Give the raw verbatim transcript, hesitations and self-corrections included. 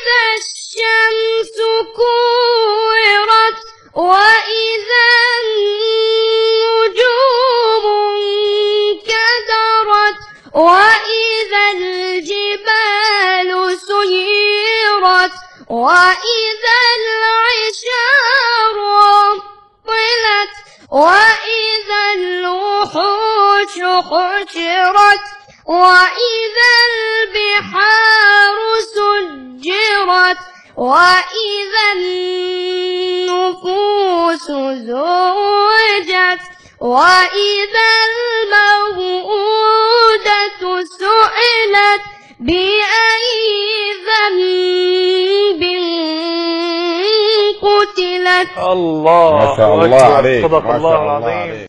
وإذا الشمس كورت وإذا النجوم انكدرت وإذا الجبال سيرت وإذا العشار عطلت وإذا الوحوش حشرت وإذا البحار سجرت وإذا النفوس زوجت وإذا الموءودة سئلت بأي ذنب قتلت. الله ما شاء الله عليك، صدق ما الله شاء الله العظيم. عليك.